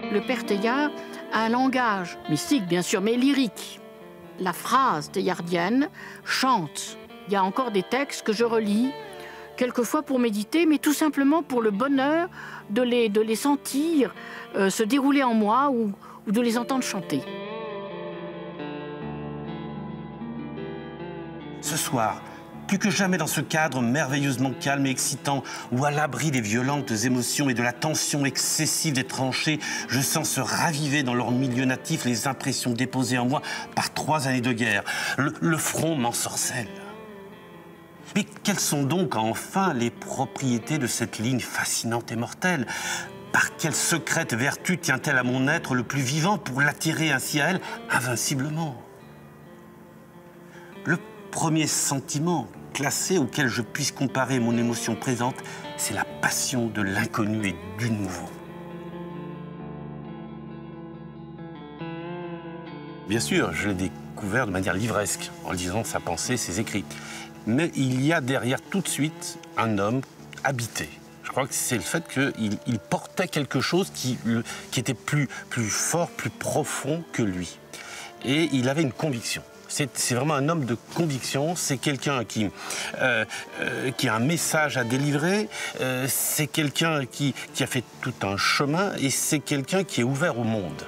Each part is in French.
Le père Teilhard a un langage mystique, bien sûr, mais lyrique. La phrase teilhardienne chante. Il y a encore des textes que je relis, quelquefois pour méditer, mais tout simplement pour le bonheur de les sentir se dérouler en moi ou de les entendre chanter. Ce soir, plus que jamais dans ce cadre merveilleusement calme et excitant, où à l'abri des violentes émotions et de la tension excessive des tranchées, je sens se raviver dans leur milieu natif les impressions déposées en moi par 3 années de guerre. Le front m'ensorcelle. Mais quelles sont donc enfin les propriétés de cette ligne fascinante et mortelle? Par quelle secrète vertu tient-elle à mon être le plus vivant pour l'attirer ainsi à elle invinciblement? Le premier sentiment classé auquel je puisse comparer mon émotion présente, c'est la passion de l'inconnu et du nouveau. Bien sûr, je l'ai découvert de manière livresque, en lisant sa pensée, ses écrits. Mais il y a derrière tout de suite un homme habité. Je crois que c'est le fait qu'il portait quelque chose qui était plus fort, plus profond que lui. Et il avait une conviction. C'est vraiment un homme de conviction, c'est quelqu'un qui a un message à délivrer, c'est quelqu'un qui a fait tout un chemin et c'est quelqu'un qui est ouvert au monde.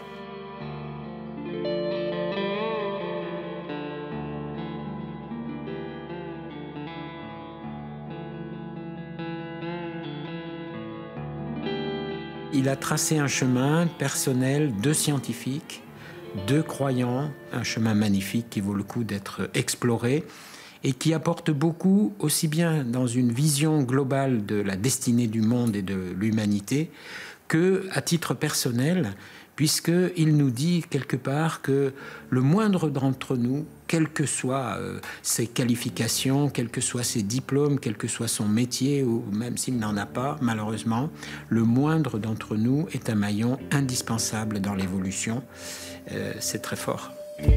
Il a tracé un chemin personnel de scientifique, de croyants, un chemin magnifique qui vaut le coup d'être exploré et qui apporte beaucoup, aussi bien dans une vision globale de la destinée du monde et de l'humanité, que à titre personnel, puisqu'il nous dit quelque part que le moindre d'entre nous, quelles que soient ses qualifications, quels que soient ses diplômes, quel que soit son métier, ou même s'il n'en a pas, malheureusement, le moindre d'entre nous est un maillon indispensable dans l'évolution. C'est très fort.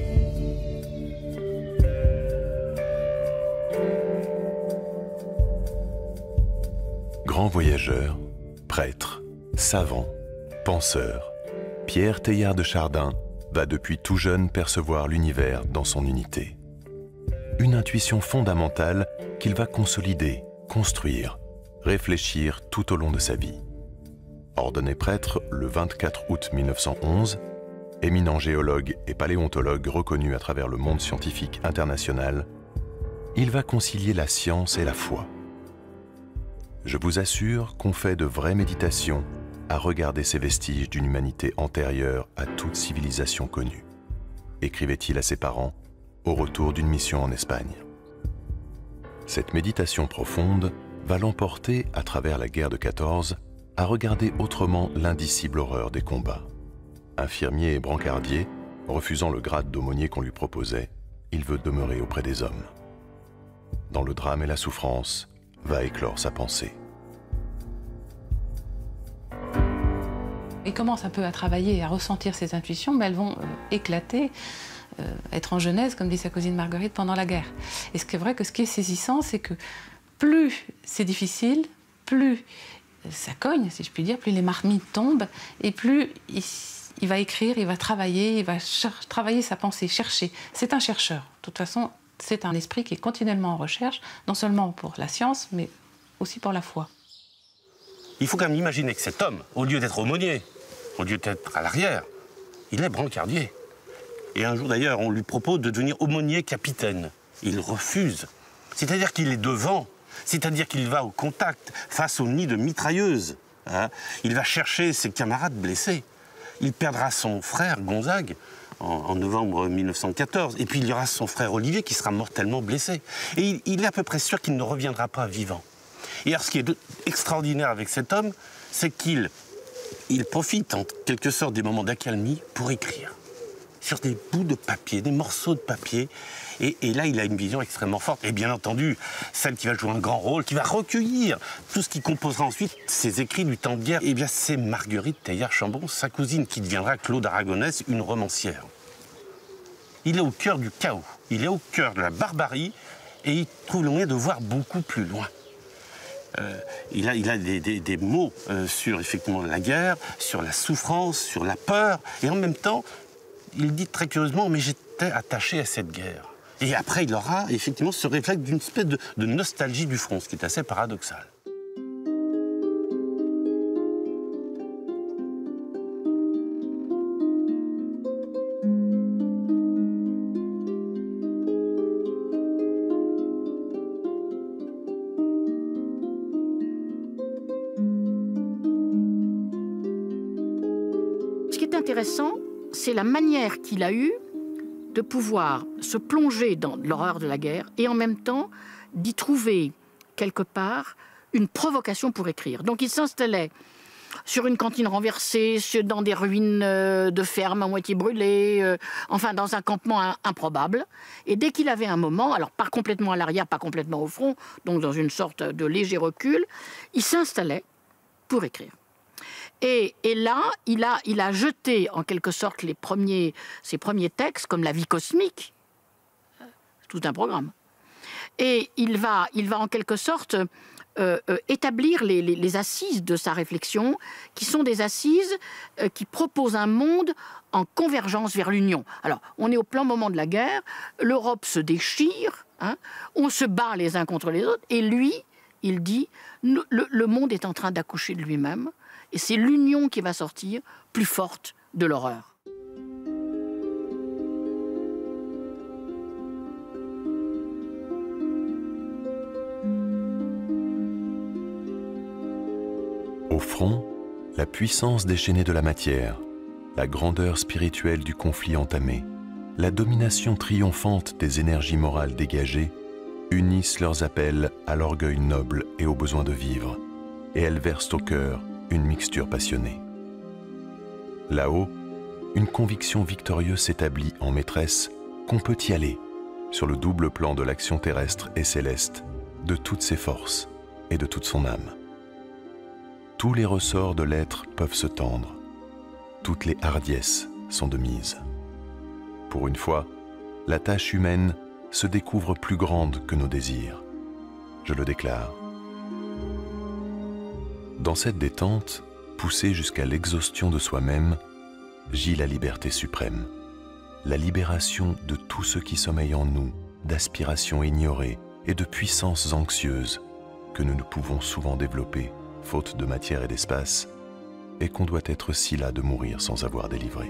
Grand voyageur, prêtre, savant, penseur, Pierre Teilhard de Chardin va depuis tout jeune percevoir l'univers dans son unité. Une intuition fondamentale qu'il va consolider, construire, réfléchir tout au long de sa vie. Ordonné prêtre le 24 août 1911, éminent géologue et paléontologue reconnu à travers le monde scientifique international, il va concilier la science et la foi. Je vous assure qu'on fait de vraies méditations à regarder ces vestiges d'une humanité antérieure à toute civilisation connue, écrivait-il à ses parents au retour d'une mission en Espagne. Cette méditation profonde va l'emporter à travers la guerre de 14 à regarder autrement l'indicible horreur des combats. Infirmier et brancardier, refusant le grade d'aumônier qu'on lui proposait, il veut demeurer auprès des hommes. Dans le drame et la souffrance, va éclore sa pensée. Il commence un peu à travailler et à ressentir ses intuitions, mais elles vont éclater, être en genèse, comme dit sa cousine Marguerite, pendant la guerre. Et ce qui est vrai que ce qui est saisissant, c'est que plus c'est difficile, plus ça cogne, si je puis dire, plus les marmites tombent, et plus il va écrire, il va travailler, il va travailler sa pensée, chercher. C'est un chercheur. De toute façon, c'est un esprit qui est continuellement en recherche, non seulement pour la science, mais aussi pour la foi. Il faut quand même imaginer que cet homme, au lieu d'être aumônier, au lieu d'être à l'arrière, il est brancardier. Et un jour d'ailleurs, on lui propose de devenir aumônier capitaine. Il refuse. C'est-à-dire qu'il est devant, c'est-à-dire qu'il va au contact, face au nid de mitrailleuses. Hein. Il va chercher ses camarades blessés. Il perdra son frère Gonzague en novembre 1914. Et puis il y aura son frère Olivier qui sera mortellement blessé. Et il est à peu près sûr qu'il ne reviendra pas vivant. Et alors ce qui est extraordinaire avec cet homme, c'est qu'il profite en quelque sorte des moments d'accalmie pour écrire. Sur des bouts de papier, des morceaux de papier. Et là, il a une vision extrêmement forte. Et bien entendu, celle qui va jouer un grand rôle, qui va recueillir tout ce qui composera ensuite ses écrits du temps de guerre, eh bien, c'est Marguerite Teilhard-Chambon, sa cousine, qui deviendra Claude Aragonès, une romancière. Il est au cœur du chaos, il est au cœur de la barbarie, et il trouve le moyen de voir beaucoup plus loin. il a des mots sur effectivement la guerre, sur la souffrance, sur la peur, et en même temps, il dit très curieusement, mais j'étais attaché à cette guerre. Et après, il aura effectivement ce réflexe d'une espèce de nostalgie du front, ce qui est assez paradoxal. Ce qui est intéressant, c'est la manière qu'il a eue de pouvoir se plonger dans l'horreur de la guerre et en même temps d'y trouver quelque part une provocation pour écrire. Donc il s'installait sur une cantine renversée, dans des ruines de fermes à moitié brûlées, enfin dans un campement improbable. Et dès qu'il avait un moment, alors pas complètement à l'arrière, pas complètement au front, donc dans une sorte de léger recul, il s'installait pour écrire. Et là, il a jeté en quelque sorte ses premiers textes, comme La vie cosmique, tout un programme. Et il va en quelque sorte établir les assises de sa réflexion, qui sont des assises qui proposent un monde en convergence vers l'union. Alors, on est au plein moment de la guerre, l'Europe se déchire, hein, on se bat les uns contre les autres, et lui, il dit, le monde est en train d'accoucher de lui-même, et c'est l'union qui va sortir plus forte de l'horreur. Au front, la puissance déchaînée de la matière, la grandeur spirituelle du conflit entamé, la domination triomphante des énergies morales dégagées unissent leurs appels à l'orgueil noble et au besoin de vivre, et elles versent au cœur une mixture passionnée. Là-haut, une conviction victorieuse s'établit en maîtresse qu'on peut y aller, sur le double plan de l'action terrestre et céleste, de toutes ses forces et de toute son âme. Tous les ressorts de l'être peuvent se tendre, toutes les hardiesses sont de mise. Pour une fois, la tâche humaine se découvre plus grande que nos désirs. Je le déclare. Dans cette détente, poussée jusqu'à l'exhaustion de soi-même, gît la liberté suprême, la libération de tout ce qui sommeille en nous, d'aspirations ignorées et de puissances anxieuses que nous ne pouvons souvent développer, faute de matière et d'espace, et qu'on doit être si las de mourir sans avoir délivré.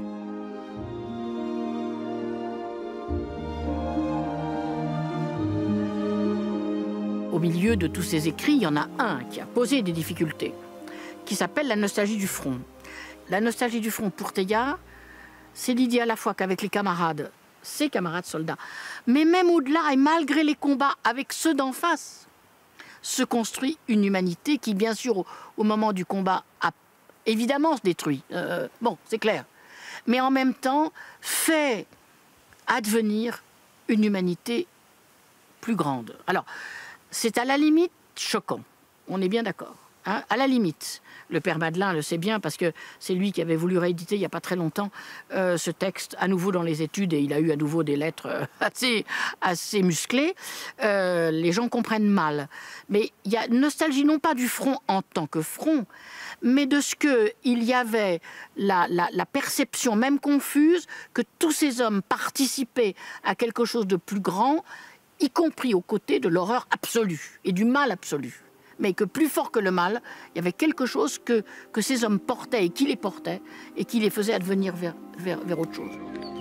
Au milieu de tous ces écrits, il y en a un qui a posé des difficultés, qui s'appelle La nostalgie du front. La nostalgie du front, pour Teilhard, c'est l'idée à la fois qu'avec les camarades, ses camarades soldats, mais même au-delà et malgré les combats avec ceux d'en face, se construit une humanité qui, bien sûr, au moment du combat, a évidemment se détruit. Bon, c'est clair. Mais en même temps, fait advenir une humanité plus grande. Alors, c'est à la limite choquant, on est bien d'accord, hein, à la limite. Le père Madelin le sait bien parce que c'est lui qui avait voulu rééditer il n'y a pas très longtemps ce texte à nouveau dans les études et il a eu à nouveau des lettres assez musclées. Les gens comprennent mal. Mais il y a une nostalgie non pas du front en tant que front, mais de ce qu'il y avait la perception, même confuse, que tous ces hommes participaient à quelque chose de plus grand, y compris aux côtés de l'horreur absolue et du mal absolu. Mais que plus fort que le mal, il y avait quelque chose que ces hommes portaient et qui les portait et qui les faisait advenir vers autre chose.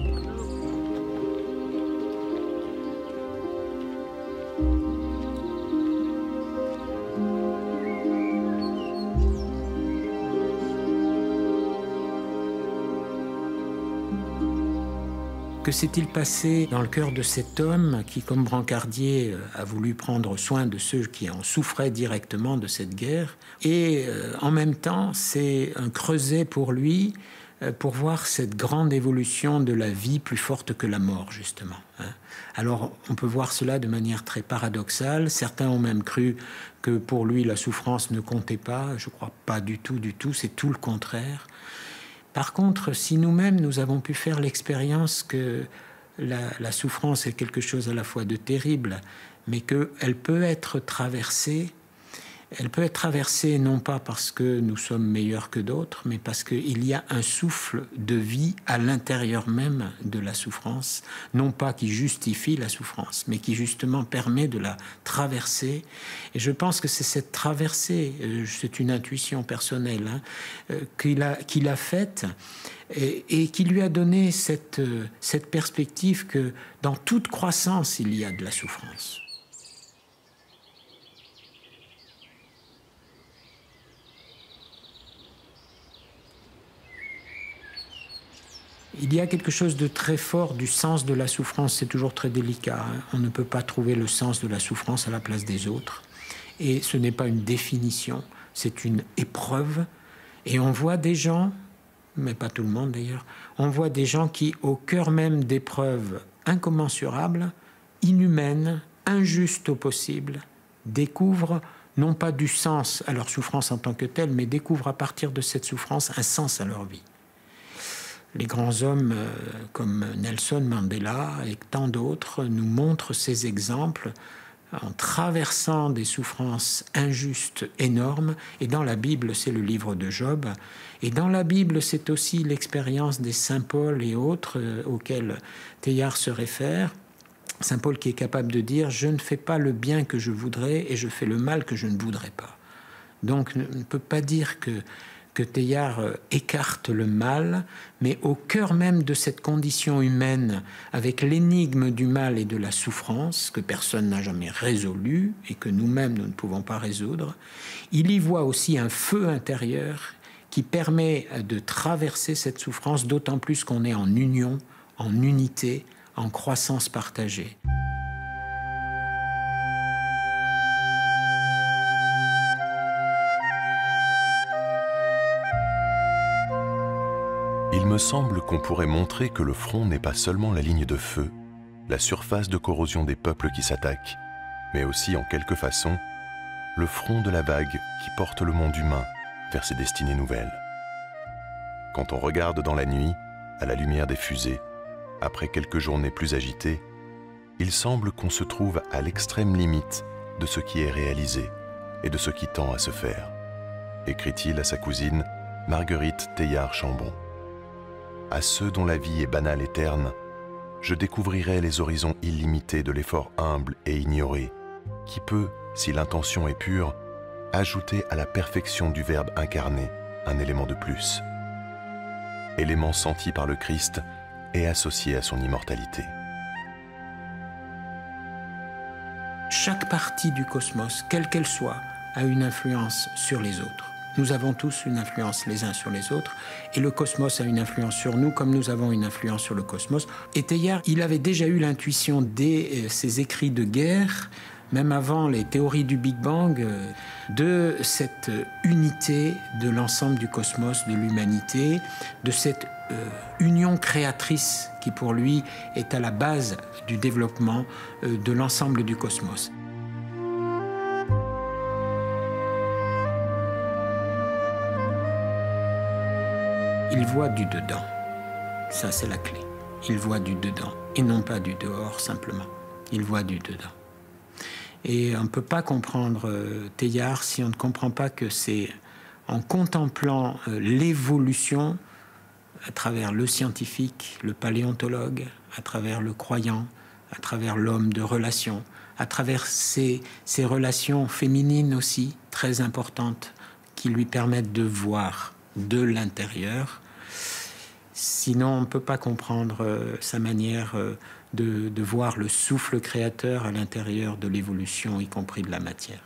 Que s'est-il passé dans le cœur de cet homme qui, comme Brancardier, a voulu prendre soin de ceux qui en souffraient directement de cette guerre? Et en même temps, c'est un creuset pour lui pour voir cette grande évolution de la vie plus forte que la mort, justement. Alors, on peut voir cela de manière très paradoxale. Certains ont même cru que pour lui, la souffrance ne comptait pas. Je ne crois pas du tout, c'est tout le contraire. Par contre, si nous-mêmes, nous avons pu faire l'expérience que la souffrance est quelque chose à la fois de terrible, mais qu'elle peut être traversée, Elle peut être traversée non pas parce que nous sommes meilleurs que d'autres, mais parce qu'il y a un souffle de vie à l'intérieur même de la souffrance, non pas qui justifie la souffrance, mais qui justement permet de la traverser. Et je pense que c'est cette traversée, c'est une intuition personnelle, qu'il a faite et qui lui a donné cette perspective que dans toute croissance, il y a de la souffrance. Il y a quelque chose de très fort du sens de la souffrance, c'est toujours très délicat. On ne peut pas trouver le sens de la souffrance à la place des autres. Et ce n'est pas une définition, c'est une épreuve. Et on voit des gens, mais pas tout le monde d'ailleurs, on voit des gens qui, au cœur même d'épreuves incommensurables, inhumaines, injustes au possible, découvrent non pas du sens à leur souffrance en tant que telle, mais découvrent à partir de cette souffrance un sens à leur vie. Les grands hommes comme Nelson Mandela et tant d'autres nous montrent ces exemples en traversant des souffrances injustes énormes. Et dans la Bible, c'est le livre de Job. Et dans la Bible, c'est aussi l'expérience des saints Paul et autres auxquels Teilhard se réfère. Saint Paul qui est capable de dire « Je ne fais pas le bien que je voudrais et je fais le mal que je ne voudrais pas ». Donc, on ne peut pas dire que Teilhard écarte le mal, mais au cœur même de cette condition humaine, avec l'énigme du mal et de la souffrance, que personne n'a jamais résolue et que nous-mêmes nous ne pouvons pas résoudre, il y voit aussi un feu intérieur qui permet de traverser cette souffrance, d'autant plus qu'on est en union, en unité, en croissance partagée. Il me semble qu'on pourrait montrer que le front n'est pas seulement la ligne de feu, la surface de corrosion des peuples qui s'attaquent, mais aussi en quelque façon, le front de la vague qui porte le monde humain vers ses destinées nouvelles. Quand on regarde dans la nuit, à la lumière des fusées, après quelques journées plus agitées, il semble qu'on se trouve à l'extrême limite de ce qui est réalisé et de ce qui tend à se faire, écrit-il à sa cousine Marguerite Teilhard-Chambon. À ceux dont la vie est banale et terne, je découvrirai les horizons illimités de l'effort humble et ignoré, qui peut, si l'intention est pure, ajouter à la perfection du Verbe incarné un élément de plus. Élément senti par le Christ et associé à son immortalité. Chaque partie du cosmos, quelle qu'elle soit, a une influence sur les autres. Nous avons tous une influence les uns sur les autres, et le cosmos a une influence sur nous, comme nous avons une influence sur le cosmos. Et Teilhard, il avait déjà eu l'intuition dès ses écrits de guerre, même avant les théories du Big Bang, de cette unité de l'ensemble du cosmos, de l'humanité, de cette union créatrice qui pour lui est à la base du développement de l'ensemble du cosmos. Il voit du dedans, ça c'est la clé. Il voit du dedans et non pas du dehors simplement. Il voit du dedans. Et on ne peut pas comprendre Teilhard si on ne comprend pas que c'est en contemplant l'évolution à travers le scientifique, le paléontologue, à travers le croyant, à travers l'homme de relation, à travers ces relations féminines aussi très importantes qui lui permettent de voir de l'intérieur. Sinon, on ne peut pas comprendre sa manière de voir le souffle créateur à l'intérieur de l'évolution, y compris de la matière.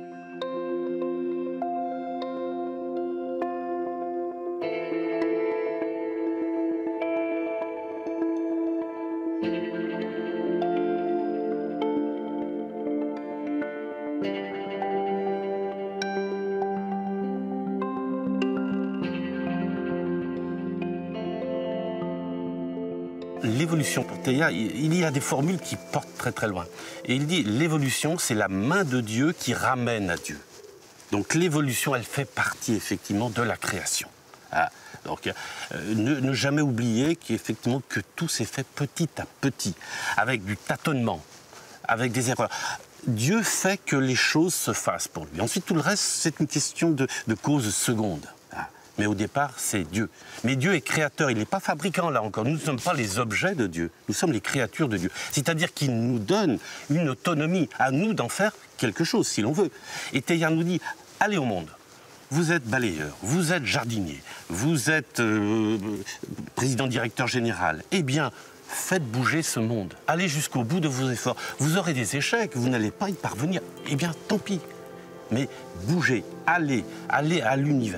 L'évolution pour Teilhard, il y a des formules qui portent très très loin. Et il dit l'évolution, c'est la main de Dieu qui ramène à Dieu. Donc l'évolution, elle fait partie effectivement de la création. Ah, donc ne jamais oublier qu'effectivement que tout s'est fait petit à petit, avec du tâtonnement, avec des erreurs. Dieu fait que les choses se fassent pour lui. Ensuite, tout le reste, c'est une question de cause seconde. Mais au départ, c'est Dieu. Mais Dieu est créateur, il n'est pas fabricant, là encore. Nous ne sommes pas les objets de Dieu, nous sommes les créatures de Dieu. C'est-à-dire qu'il nous donne une autonomie, à nous d'en faire quelque chose, si l'on veut. Et Teilhard nous dit, allez au monde. Vous êtes balayeur, vous êtes jardinier, vous êtes président-directeur général. Eh bien, faites bouger ce monde. Allez jusqu'au bout de vos efforts. Vous aurez des échecs, vous n'allez pas y parvenir. Eh bien, tant pis. Mais bougez, allez à l'univers.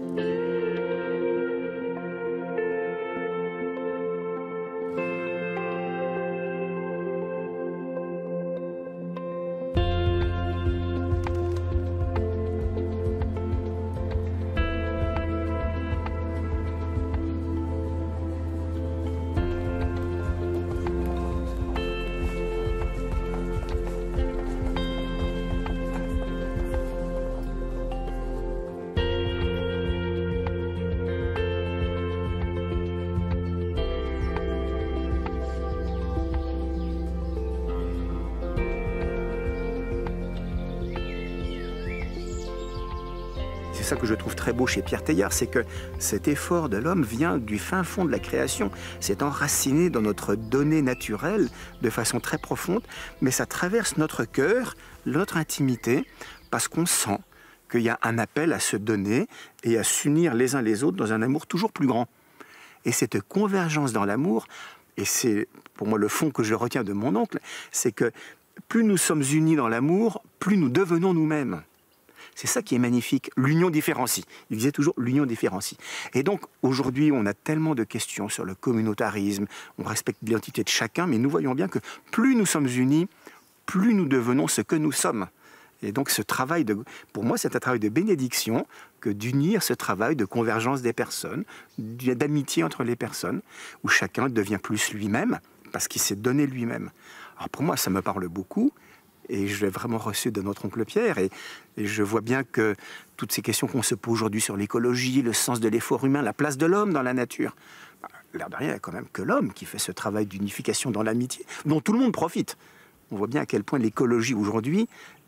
C'est ça que je trouve très beau chez Pierre Teilhard, c'est que cet effort de l'homme vient du fin fond de la création. C'est enraciné dans notre donnée naturelle de façon très profonde, mais ça traverse notre cœur, notre intimité, parce qu'on sent qu'il y a un appel à se donner et à s'unir les uns les autres dans un amour toujours plus grand. Et cette convergence dans l'amour, et c'est pour moi le fond que je retiens de mon oncle, c'est que plus nous sommes unis dans l'amour, plus nous devenons nous-mêmes. C'est ça qui est magnifique, l'union différencie. Il disait toujours l'union différencie. Et donc aujourd'hui, on a tellement de questions sur le communautarisme, on respecte l'identité de chacun, mais nous voyons bien que plus nous sommes unis, plus nous devenons ce que nous sommes. Et donc ce travail, pour moi, c'est un travail de bénédiction que d'unir ce travail de convergence des personnes, d'amitié entre les personnes, où chacun devient plus lui-même, parce qu'il s'est donné lui-même. Alors pour moi, ça me parle beaucoup. Et je l'ai vraiment reçu de notre oncle Pierre. Et je vois bien que toutes ces questions qu'on se pose aujourd'hui sur l'écologie, le sens de l'effort humain, la place de l'homme dans la nature, l'air de rien, il n'y a quand même que l'homme qui fait ce travail d'unification dans l'amitié, dont tout le monde profite. On voit bien à quel point l'écologie aujourd'hui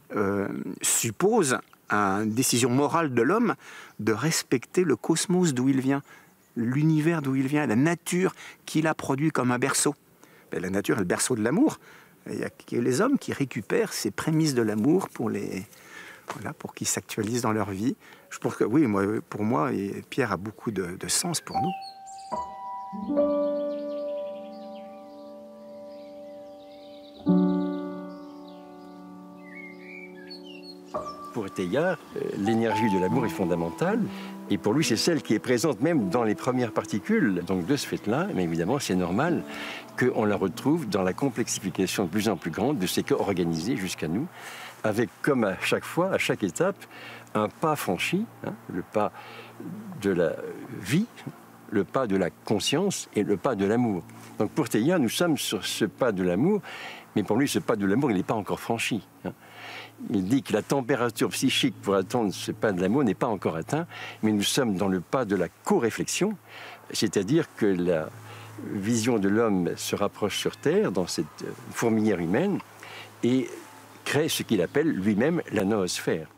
suppose une décision morale de l'homme de respecter le cosmos d'où il vient, l'univers d'où il vient, la nature qu'il a produit comme un berceau. Et la nature est le berceau de l'amour. Il y a que les hommes qui récupèrent ces prémices de l'amour pour qu'ils s'actualisent dans leur vie. Je pense que oui, pour moi, Pierre a beaucoup de sens pour nous. Pour Teilhard, l'énergie de l'amour est fondamentale. Et pour lui, c'est celle qui est présente même dans les premières particules donc de ce fait-là. Mais évidemment, c'est normal qu'on la retrouve dans la complexification de plus en plus grande de ces cas organisés jusqu'à nous, avec comme à chaque fois, à chaque étape, un pas franchi, le pas de la vie, le pas de la conscience et le pas de l'amour. Donc pour Teilhard, nous sommes sur ce pas de l'amour, mais pour lui, ce pas de l'amour, il n'est pas encore franchi. Il dit que la température psychique pour atteindre ce pas de l'amour n'est pas encore atteinte, mais nous sommes dans le pas de la co-réflexion, c'est-à-dire que la vision de l'homme se rapproche sur Terre, dans cette fourmilière humaine, et crée ce qu'il appelle lui-même la noosphère.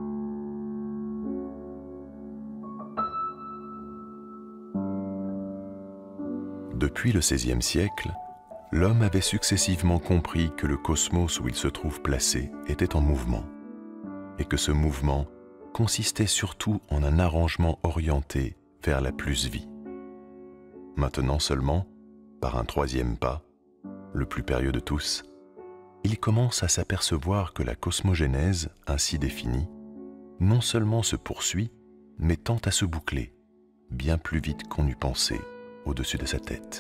Depuis le XVIe siècle, l'homme avait successivement compris que le cosmos où il se trouve placé était en mouvement, et que ce mouvement consistait surtout en un arrangement orienté vers la plus-vie. Maintenant seulement, par un troisième pas, le plus périlleux de tous, il commence à s'apercevoir que la cosmogénèse, ainsi définie, non seulement se poursuit, mais tend à se boucler, bien plus vite qu'on eût pensé, au-dessus de sa tête.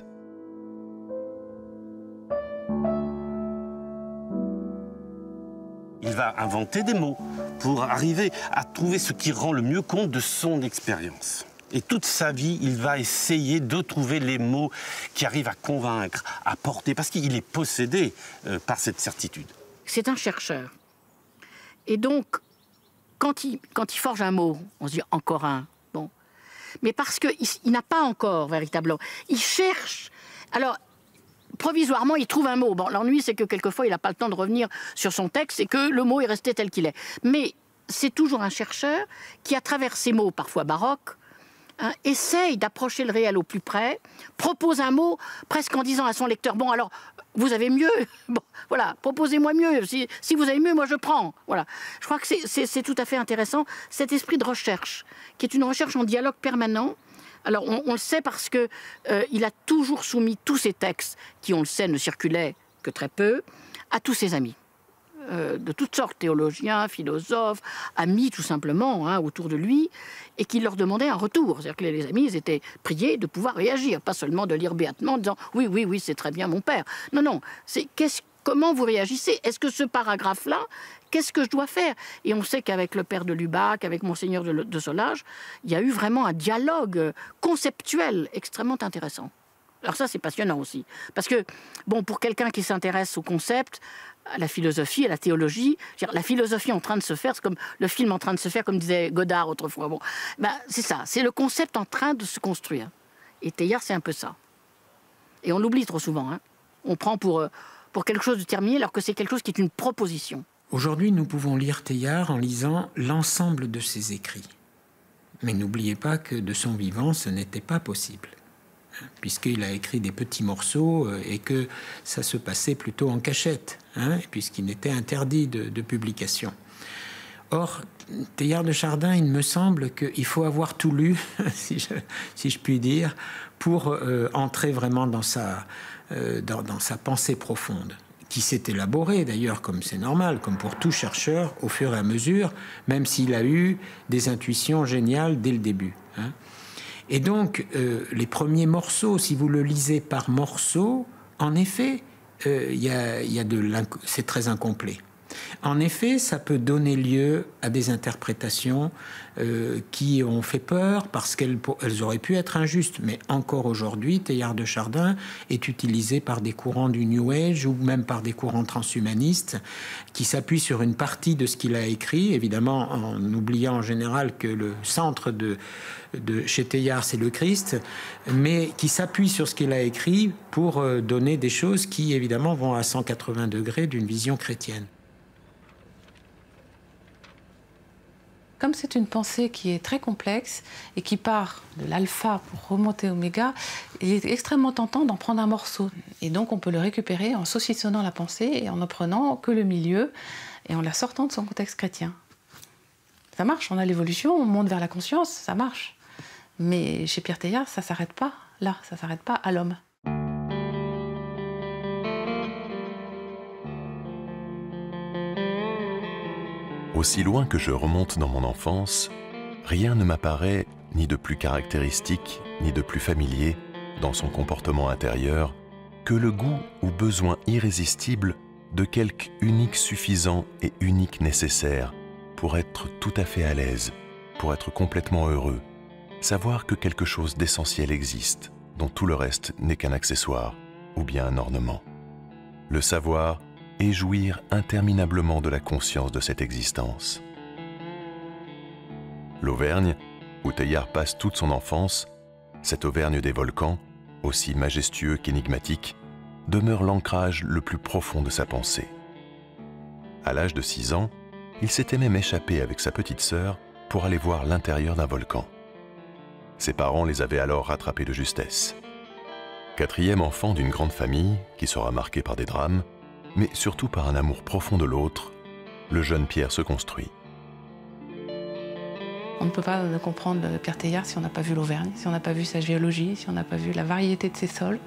Il va inventer des mots pour arriver à trouver ce qui rend le mieux compte de son expérience. Et toute sa vie, il va essayer de trouver les mots qui arrivent à convaincre, à porter, parce qu'il est possédé par cette certitude. C'est un chercheur. Et donc, quand il forge un mot, on se dit encore un. Bon. Mais parce qu'il n'a pas encore véritablement. Il cherche. Alors, provisoirement, il trouve un mot. Bon, l'ennui, c'est que quelquefois, il n'a pas le temps de revenir sur son texte et que le mot est resté tel qu'il est. Mais c'est toujours un chercheur qui, à travers ces mots parfois baroques, essaye d'approcher le réel au plus près, propose un mot presque en disant à son lecteur, bon alors, vous avez mieux, bon, voilà, proposez-moi mieux, si vous avez mieux, moi je prends. Voilà. Je crois que c'est tout à fait intéressant, cet esprit de recherche, qui est une recherche en dialogue permanent. Alors on le sait parce que il a toujours soumis tous ses textes, qui on le sait ne circulaient que très peu, à tous ses amis. De toutes sortes, théologiens, philosophes, amis tout simplement, autour de lui, et qui leur demandaient un retour. C'est-à-dire que les amis, ils étaient priés de pouvoir réagir, pas seulement de lire béatement en disant « oui, oui, oui, c'est très bien mon père ». Non, non, c'est comment vous réagissez? Est-ce que ce paragraphe-là, qu'est-ce que je dois faire? Et on sait qu'avec le père de Lubac, avec Monseigneur de Solages, il y a eu vraiment un dialogue conceptuel extrêmement intéressant. Alors ça, c'est passionnant aussi. Parce que, bon, pour quelqu'un qui s'intéresse au concept, à la philosophie, à la théologie, la philosophie en train de se faire, c'est comme le film en train de se faire, comme disait Godard autrefois. Bon, ben, c'est ça, c'est le concept en train de se construire. Et Teilhard, c'est un peu ça. Et on l'oublie trop souvent. On prend pour quelque chose de terminé, alors que c'est quelque chose qui est une proposition. Aujourd'hui, nous pouvons lire Teilhard en lisant l'ensemble de ses écrits. Mais n'oubliez pas que de son vivant, ce n'était pas possible, puisqu'il a écrit des petits morceaux et que ça se passait plutôt en cachette, puisqu'il n'était interdit de publication. Or, Teilhard de Chardin, il me semble qu'il faut avoir tout lu, si je puis dire, pour entrer vraiment dans sa pensée profonde, qui s'est élaborée d'ailleurs, comme c'est normal, comme pour tout chercheur, au fur et à mesure, même s'il a eu des intuitions géniales dès le début. Et donc, les premiers morceaux, si vous le lisez par morceaux, en effet, c'est très incomplet. En effet, ça peut donner lieu à des interprétations qui ont fait peur parce qu'elles auraient pu être injustes. Mais encore aujourd'hui, Teilhard de Chardin est utilisé par des courants du New Age ou même par des courants transhumanistes qui s'appuient sur une partie de ce qu'il a écrit, évidemment en oubliant en général que le centre chez Teilhard, c'est le Christ, mais qui s'appuient sur ce qu'il a écrit pour donner des choses qui, évidemment, vont à 180 degrés d'une vision chrétienne. Comme c'est une pensée qui est très complexe et qui part de l'alpha pour remonter au méga, il est extrêmement tentant d'en prendre un morceau. Et donc on peut le récupérer en saucissonnant la pensée et en ne prenant que le milieu et en la sortant de son contexte chrétien. Ça marche, on a l'évolution, on monte vers la conscience, ça marche. Mais chez Pierre Teilhard, ça ne s'arrête pas là, ça ne s'arrête pas à l'homme. Aussi loin que je remonte dans mon enfance, rien ne m'apparaît ni de plus caractéristique, ni de plus familier dans son comportement intérieur que le goût ou besoin irrésistible de quelque unique suffisant et unique nécessaire pour être tout à fait à l'aise, pour être complètement heureux, savoir que quelque chose d'essentiel existe, dont tout le reste n'est qu'un accessoire ou bien un ornement. Le savoir et jouir interminablement de la conscience de cette existence. L'Auvergne, où Teilhard passe toute son enfance, cette Auvergne des volcans, aussi majestueux qu'énigmatique, demeure l'ancrage le plus profond de sa pensée. À l'âge de 6 ans, il s'était même échappé avec sa petite sœur pour aller voir l'intérieur d'un volcan. Ses parents les avaient alors rattrapés de justesse. 4e enfant d'une grande famille qui sera marquée par des drames, mais surtout par un amour profond de l'autre, le jeune Pierre se construit. On ne peut pas comprendre Pierre Teilhard si on n'a pas vu l'Auvergne, si on n'a pas vu sa géologie, si on n'a pas vu la variété de ses sols.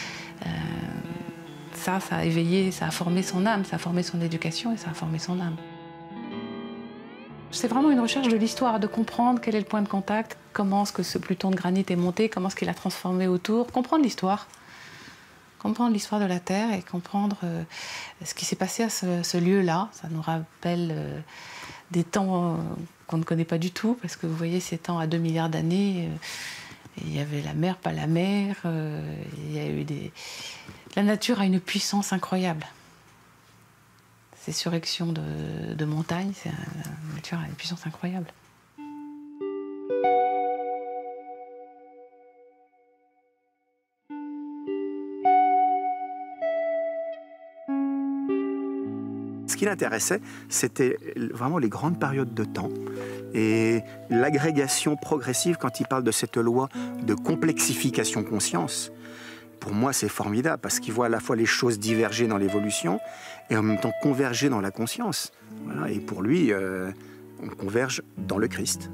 Ça a éveillé, ça a formé son âme, ça a formé son éducation et ça a formé son âme. C'est vraiment une recherche de l'histoire, de comprendre quel est le point de contact, comment est-ce que ce Pluton de granit est monté, comment est-ce qu'il a transformé autour, comprendre l'histoire. Comprendre l'histoire de la Terre et comprendre ce qui s'est passé à ce lieu-là. Ça nous rappelle des temps qu'on ne connaît pas du tout, parce que vous voyez, ces temps à 2 milliards d'années, il y avait la mer, pas la mer, il y a eu La nature a une puissance incroyable. Ces surrections de montagnes, la nature a une puissance incroyable. Ce qui l'intéressait, c'était vraiment les grandes périodes de temps et l'agrégation progressive quand il parle de cette loi de complexification conscience. Pour moi, c'est formidable parce qu'il voit à la fois les choses diverger dans l'évolution et en même temps converger dans la conscience. Voilà, et pour lui, on converge dans le Christ.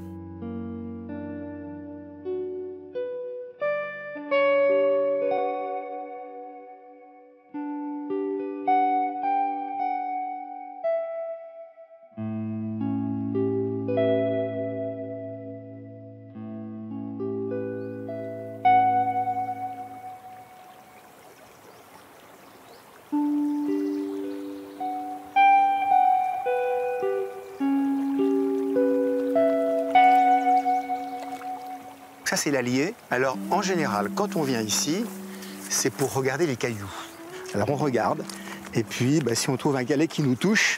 Ça, c'est l'Allier. Alors, en général, quand on vient ici, c'est pour regarder les cailloux. Alors, on regarde, et puis, si on trouve un galet qui nous touche,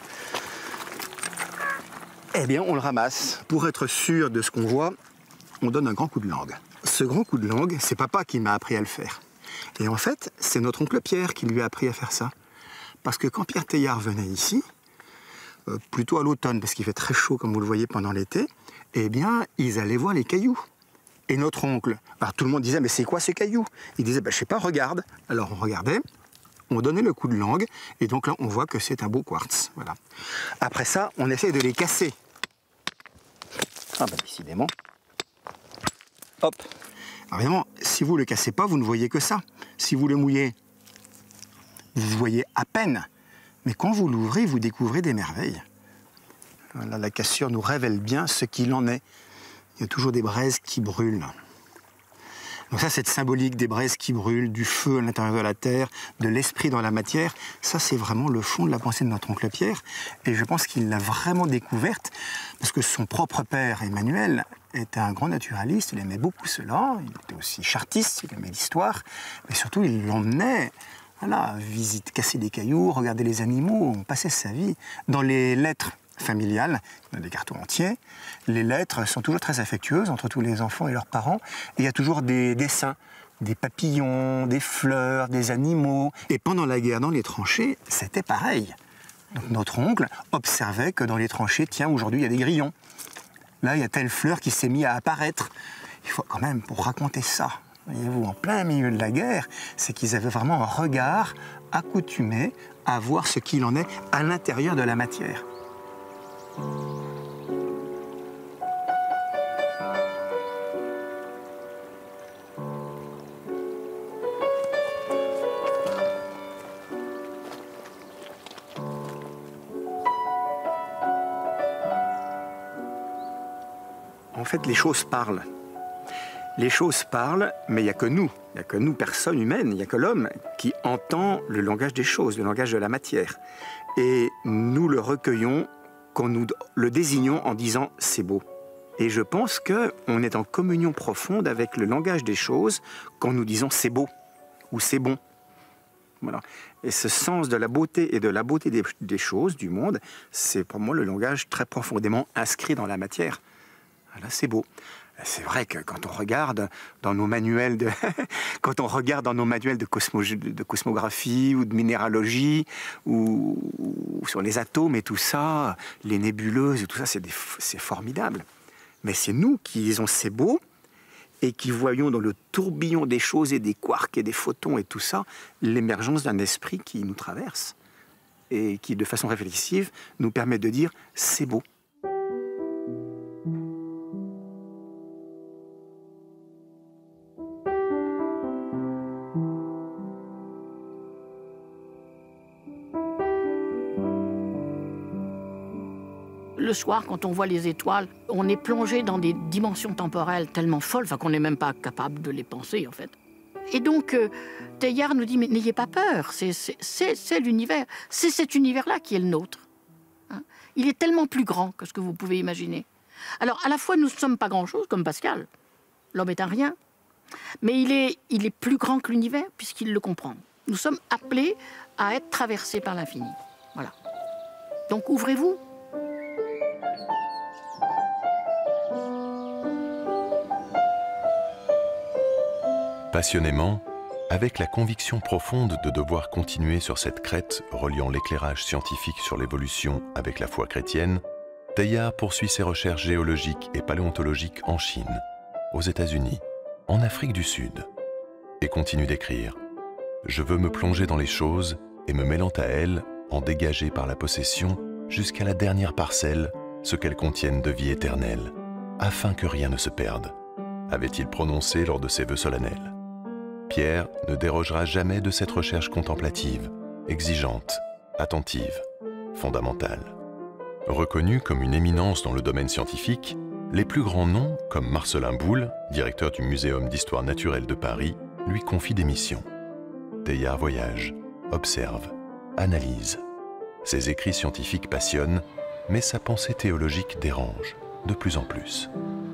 eh bien, on le ramasse. Pour être sûr de ce qu'on voit, on donne un grand coup de langue. Ce grand coup de langue, c'est papa qui m'a appris à le faire. Et en fait, c'est notre oncle Pierre qui lui a appris à faire ça. Parce que quand Pierre Teilhard venait ici, plutôt à l'automne, parce qu'il fait très chaud, comme vous le voyez, pendant l'été, eh bien, ils allaient voir les cailloux. Et notre oncle, tout le monde disait, mais c'est quoi ces cailloux? Il disait, je sais pas, regarde. Alors on regardait, on donnait le coup de langue, et donc là on voit que c'est un beau quartz. Voilà. Après ça, on essaie de les casser. Décidément. Hop. Alors évidemment, si vous ne le cassez pas, vous ne voyez que ça. Si vous le mouillez, vous voyez à peine. Mais quand vous l'ouvrez, vous découvrez des merveilles. Voilà, la cassure nous révèle bien ce qu'il en est. Il y a toujours des braises qui brûlent. Donc ça, cette symbolique des braises qui brûlent, du feu à l'intérieur de la terre, de l'esprit dans la matière, ça c'est vraiment le fond de la pensée de notre oncle Pierre. Et je pense qu'il l'a vraiment découverte, parce que son propre père, Emmanuel, était un grand naturaliste, il aimait beaucoup cela, il était aussi chartiste, il aimait l'histoire, mais surtout il l'emmenait, voilà, visite, casser des cailloux, regarder les animaux, on passait sa vie. Dans les lettres familiales, dans des cartons entiers, les lettres sont toujours très affectueuses entre tous les enfants et leurs parents. Et il y a toujours des dessins, des papillons, des fleurs, des animaux. Et pendant la guerre, dans les tranchées, c'était pareil. Donc notre oncle observait que dans les tranchées, tiens, aujourd'hui, il y a des grillons. Là, il y a telle fleur qui s'est mise à apparaître. Il faut quand même, pour raconter ça, voyez-vous, en plein milieu de la guerre, c'est qu'ils avaient vraiment un regard accoutumé à voir ce qu'il en est à l'intérieur de la matière. En fait, les choses parlent. Les choses parlent, mais il n'y a que nous. Il n'y a que nous, personnes humaines, il n'y a que l'homme qui entend le langage des choses, le langage de la matière. Et nous le recueillons quand nous le désignons en disant « c'est beau ». Et je pense qu'on est en communion profonde avec le langage des choses quand nous disons « c'est beau » ou « c'est bon ». Voilà. Et ce sens de la beauté et de la beauté des choses, du monde, c'est pour moi le langage très profondément inscrit dans la matière. Voilà, c'est beau. C'est vrai que quand on regarde dans nos manuels de, quand on regarde dans nos manuels de cosmographie ou de minéralogie ou sur les atomes et tout ça, les nébuleuses et tout ça, c'est formidable. Mais c'est nous qui disons c'est beau et qui voyons dans le tourbillon des choses et des quarks et des photons et tout ça, l'émergence d'un esprit qui nous traverse et qui, de façon réflexive, nous permet de dire c'est beau. Le soir, quand on voit les étoiles, on est plongé dans des dimensions temporelles tellement folles, qu'on n'est même pas capable de les penser, en fait. Et donc, Teilhard nous dit, mais n'ayez pas peur, c'est l'univers, c'est cet univers-là qui est le nôtre. Hein, il est tellement plus grand que ce que vous pouvez imaginer. Alors, à la fois, nous ne sommes pas grand-chose, comme Pascal, l'homme est un rien, mais il est plus grand que l'univers, puisqu'il le comprend. Nous sommes appelés à être traversés par l'infini. Voilà. Donc, ouvrez-vous. Passionnément, avec la conviction profonde de devoir continuer sur cette crête reliant l'éclairage scientifique sur l'évolution avec la foi chrétienne, Teilhard poursuit ses recherches géologiques et paléontologiques en Chine, aux États-Unis, en Afrique du Sud, et continue d'écrire « Je veux me plonger dans les choses et me mêlant à elles, en dégager par la possession jusqu'à la dernière parcelle ce qu'elles contiennent de vie éternelle, afin que rien ne se perde », avait-il prononcé lors de ses vœux solennels. Pierre ne dérogera jamais de cette recherche contemplative, exigeante, attentive, fondamentale. Reconnu comme une éminence dans le domaine scientifique, les plus grands noms, comme Marcellin Boule, directeur du Muséum d'histoire naturelle de Paris, lui confient des missions. Teilhard voyage, observe, analyse. Ses écrits scientifiques passionnent, mais sa pensée théologique dérange, de plus en plus.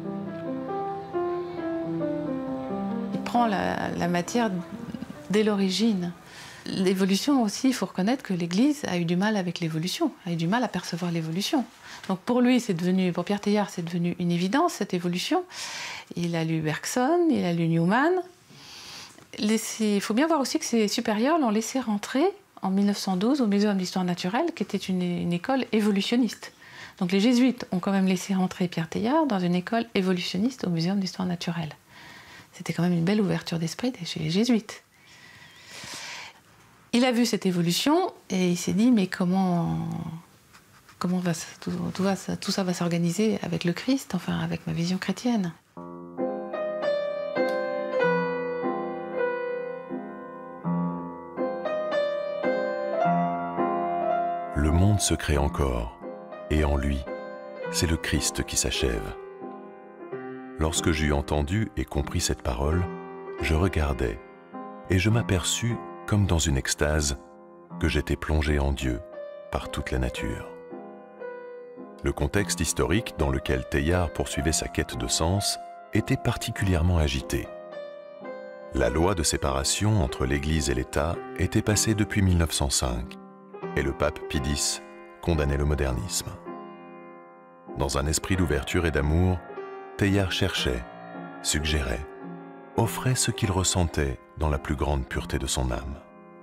Il prend la matière dès l'origine. L'évolution aussi, il faut reconnaître que l'Église a eu du mal avec l'évolution, a eu du mal à percevoir l'évolution. Donc pour lui, pour Pierre Teilhard, c'est devenu une évidence, cette évolution. Il a lu Bergson, il a lu Newman. Il faut bien voir aussi que ses supérieurs l'ont laissé rentrer en 1912 au Muséum d'histoire naturelle, qui était une école évolutionniste. Donc les jésuites ont quand même laissé rentrer Pierre Teilhard dans une école évolutionniste au Muséum d'histoire naturelle. C'était quand même une belle ouverture d'esprit chez les jésuites. Il a vu cette évolution et il s'est dit, mais comment tout ça va s'organiser avec le Christ, enfin avec ma vision chrétienne. Le monde se crée encore, et en lui, c'est le Christ qui s'achève. Lorsque j'eus entendu et compris cette parole, je regardai, et je m'aperçus, comme dans une extase, que j'étais plongé en Dieu par toute la nature. Le contexte historique dans lequel Teilhard poursuivait sa quête de sens était particulièrement agité. La loi de séparation entre l'Église et l'État était passée depuis 1905, et le pape Pie X condamnait le modernisme. Dans un esprit d'ouverture et d'amour, Teilhard cherchait, suggérait, offrait ce qu'il ressentait dans la plus grande pureté de son âme.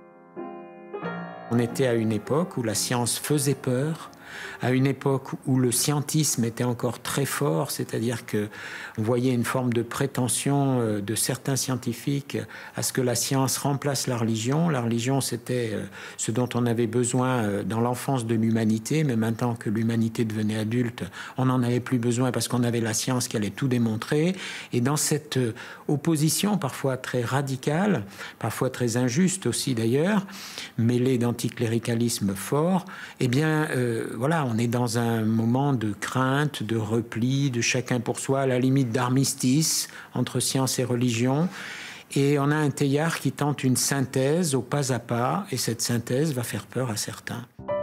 On était à une époque où la science faisait peur, à une époque où le scientisme était encore très fort, c'est-à-dire qu'on voyait une forme de prétention de certains scientifiques à ce que la science remplace la religion. La religion, c'était ce dont on avait besoin dans l'enfance de l'humanité, mais maintenant que l'humanité devenait adulte, on n'en avait plus besoin parce qu'on avait la science qui allait tout démontrer. Et dans cette opposition parfois très radicale, parfois très injuste aussi d'ailleurs, mêlée d'anticléricalisme fort, eh bien, voilà, on est dans un moment de crainte, de repli, de chacun pour soi, à la limite d'armistice entre science et religion. Et on a un Teilhard qui tente une synthèse au pas à pas, et cette synthèse va faire peur à certains.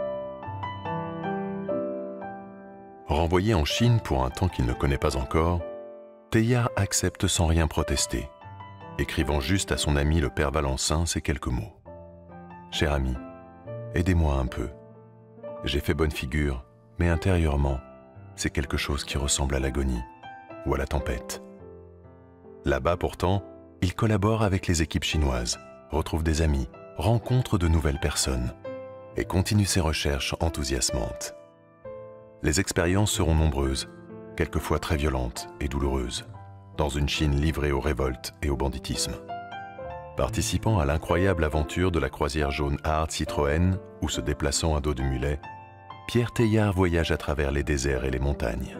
Renvoyé en Chine pour un temps qu'il ne connaît pas encore, Teilhard accepte sans rien protester, écrivant juste à son ami le père Valencin ces quelques mots. « Cher ami, aidez-moi un peu. J'ai fait bonne figure, mais intérieurement, c'est quelque chose qui ressemble à l'agonie ou à la tempête. » Là-bas pourtant, il collabore avec les équipes chinoises, retrouve des amis, rencontre de nouvelles personnes et continue ses recherches enthousiasmantes. Les expériences seront nombreuses, quelquefois très violentes et douloureuses, dans une Chine livrée aux révoltes et au banditisme. Participant à l'incroyable aventure de la croisière jaune Art Citroën ou se déplaçant à dos de mulet, Pierre Teilhard voyage à travers les déserts et les montagnes.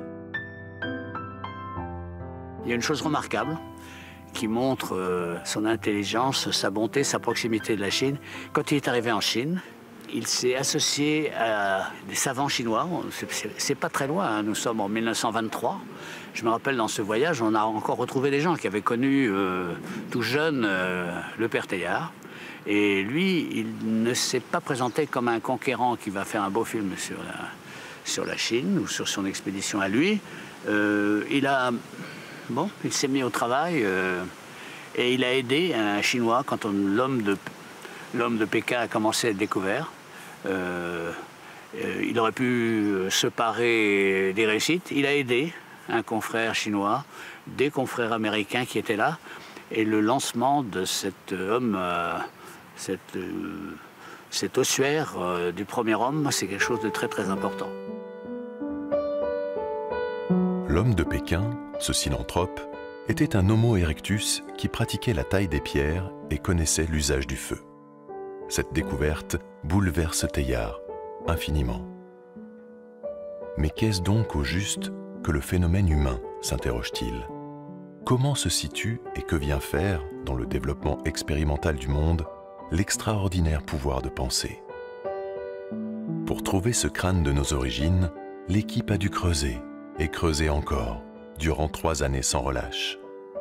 Il y a une chose remarquable qui montre son intelligence, sa bonté, sa proximité de la Chine. Quand il est arrivé en Chine, il s'est associé à des savants chinois. C'est pas très loin, hein. Nous sommes en 1923. Je me rappelle, dans ce voyage, on a encore retrouvé des gens qui avaient connu tout jeune le père Teilhard. Et lui, il ne s'est pas présenté comme un conquérant qui va faire un beau film sur la Chine ou sur son expédition à lui. Il s'est mis au travail et il a aidé un Chinois quand l'homme de Pékin a commencé à être découvert. Il aurait pu se parer des réussites. Il a aidé un confrère chinois, des confrères américains qui étaient là. Et le lancement de cet homme, cet ossuaire du premier homme, c'est quelque chose de très très important. L'homme de Pékin, ce synanthrope, était un Homo erectus qui pratiquait la taille des pierres et connaissait l'usage du feu. Cette découverte bouleverse Teilhard infiniment. Mais qu'est-ce donc au juste que le phénomène humain, s'interroge-t-il? Comment se situe et que vient faire, dans le développement expérimental du monde, l'extraordinaire pouvoir de penser? Pour trouver ce crâne de nos origines, l'équipe a dû creuser, et creuser encore, durant 3 années sans relâche.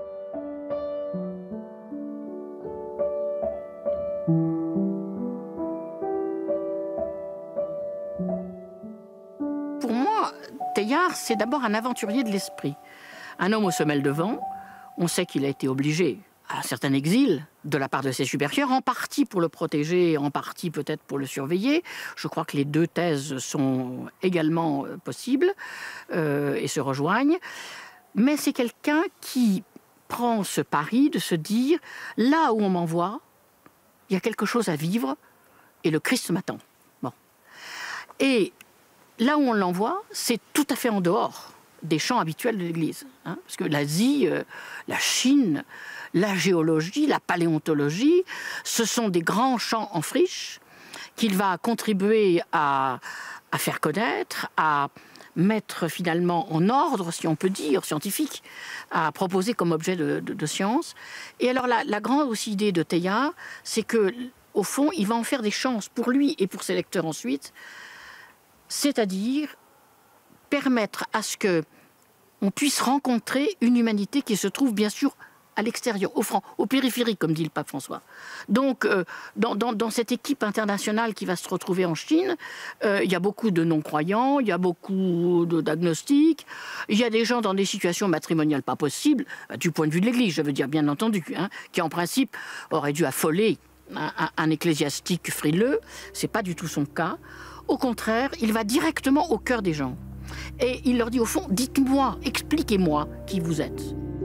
Pour moi, Teilhard, c'est d'abord un aventurier de l'esprit. Un homme aux semelles de vent. On sait qu'il a été obligé à un certain exil de la part de ses supérieurs, en partie pour le protéger, en partie peut-être pour le surveiller. Je crois que les 2 thèses sont également possibles et se rejoignent. Mais c'est quelqu'un qui prend ce pari de se dire, là où on m'envoie, il y a quelque chose à vivre et le Christ m'attend. Bon. Et là où on l'envoie, c'est tout à fait en dehors des champs habituels de l'Église. Hein, parce que l'Asie, la Chine, la géologie, la paléontologie, ce sont des grands champs en friche qu'il va contribuer à faire connaître, à mettre finalement en ordre, si on peut dire, scientifique, à proposer comme objet de science. Et alors la grande aussi idée de Teilhard, c'est que au fond, il va en faire des chances pour lui et pour ses lecteurs ensuite, c'est-à-dire permettre à ce que on puisse rencontrer une humanité qui se trouve bien sûr à l'extérieur, au périphérique, comme dit le pape François. Donc, dans cette équipe internationale qui va se retrouver en Chine, il y a beaucoup de non-croyants, il y a beaucoup d'agnostiques, il y a des gens dans des situations matrimoniales pas possibles, du point de vue de l'Église, je veux dire, bien entendu, hein, qui en principe aurait dû affoler un ecclésiastique frileux. C'est pas du tout son cas. Au contraire, il va directement au cœur des gens. Et il leur dit au fond, dites-moi, expliquez-moi qui vous êtes.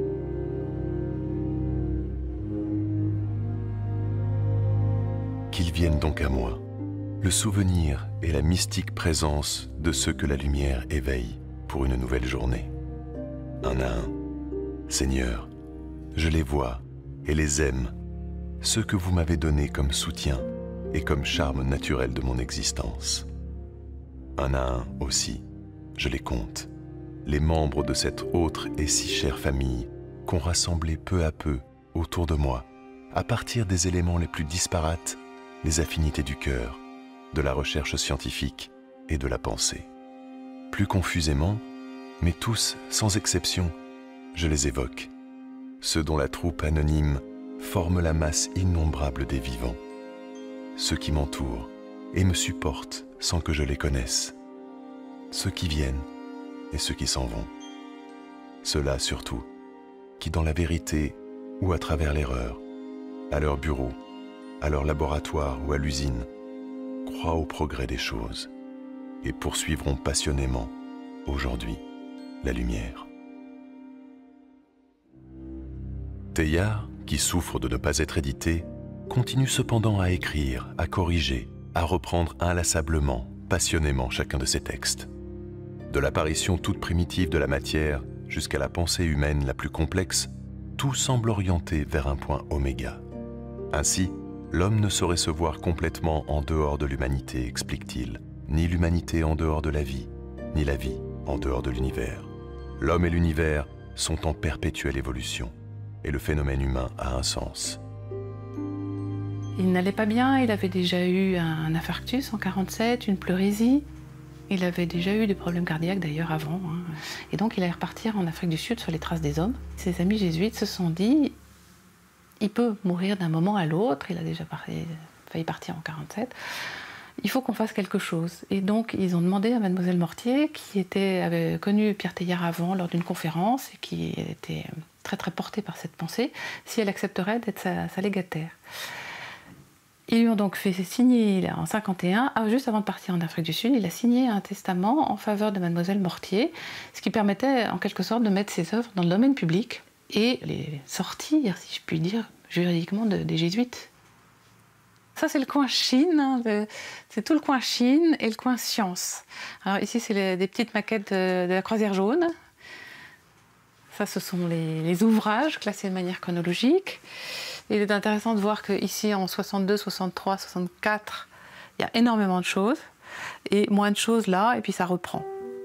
Qu'ils viennent donc à moi, le souvenir et la mystique présence de ceux que la lumière éveille pour une nouvelle journée. Un à un, Seigneur, je les vois et les aime, ceux que vous m'avez donnés comme soutien et comme charme naturel de mon existence. Un à un aussi, je les compte, les membres de cette autre et si chère famille qu'ont rassemblé peu à peu autour de moi, à partir des éléments les plus disparates, les affinités du cœur, de la recherche scientifique et de la pensée. Plus confusément, mais tous, sans exception, je les évoque, ceux dont la troupe anonyme forme la masse innombrable des vivants, ceux qui m'entourent et me supportent sans que je les connaisse, ceux qui viennent et ceux qui s'en vont, ceux-là surtout, qui dans la vérité ou à travers l'erreur, à leur bureau, à leur laboratoire ou à l'usine, croient au progrès des choses et poursuivront passionnément, aujourd'hui, la lumière. Teilhard, qui souffre de ne pas être édité, continue cependant à écrire, à corriger, à reprendre inlassablement, passionnément chacun de ses textes. De l'apparition toute primitive de la matière jusqu'à la pensée humaine la plus complexe, tout semble orienté vers un point oméga. Ainsi, l'homme ne saurait se voir complètement en dehors de l'humanité, explique-t-il, ni l'humanité en dehors de la vie, ni la vie en dehors de l'univers. L'homme et l'univers sont en perpétuelle évolution, et le phénomène humain a un sens. Il n'allait pas bien, il avait déjà eu un infarctus en 1947, une pleurésie. Il avait déjà eu des problèmes cardiaques d'ailleurs avant. Hein. Et donc il allait repartir en Afrique du Sud sur les traces des hommes. Ses amis jésuites se sont dit, il peut mourir d'un moment à l'autre, il a déjà failli partir en 1947. Il faut qu'on fasse quelque chose. Et donc ils ont demandé à mademoiselle Mortier, qui avait connu Pierre Teilhard avant lors d'une conférence et qui était très très portée par cette pensée, si elle accepterait d'être sa légataire. Ils lui ont donc fait signer en 1951, juste avant de partir en Afrique du Sud, il a signé un testament en faveur de mademoiselle Mortier, ce qui permettait en quelque sorte de mettre ses œuvres dans le domaine public et les sortir, si je puis dire, juridiquement des jésuites. Ça, c'est le coin Chine, hein, c'est tout le coin Chine et le coin science. Alors ici, c'est des petites maquettes de la Croisière jaune. Ça, ce sont les ouvrages classés de manière chronologique. Et il est intéressant de voir qu'ici, en 62, 63, 64, il y a énormément de choses, et moins de choses là, et puis ça reprend.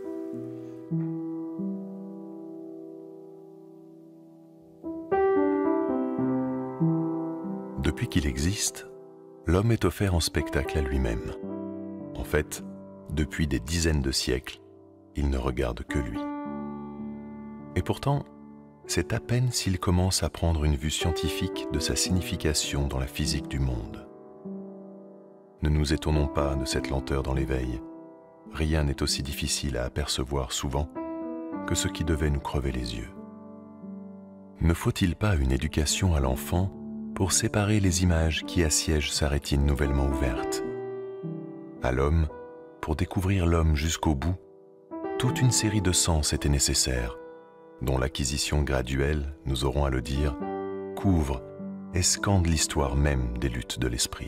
Depuis qu'il existe, l'homme est offert en spectacle à lui-même. En fait, depuis des dizaines de siècles, il ne regarde que lui. Et pourtant, c'est à peine s'il commence à prendre une vue scientifique de sa signification dans la physique du monde. Ne nous étonnons pas de cette lenteur dans l'éveil. Rien n'est aussi difficile à apercevoir souvent que ce qui devait nous crever les yeux. Ne faut-il pas une éducation à l'enfant pour séparer les images qui assiègent sa rétine nouvellement ouverte? À l'homme, pour découvrir l'homme jusqu'au bout, toute une série de sens était nécessaire, dont l'acquisition graduelle, nous aurons à le dire, couvre et scande l'histoire même des luttes de l'esprit.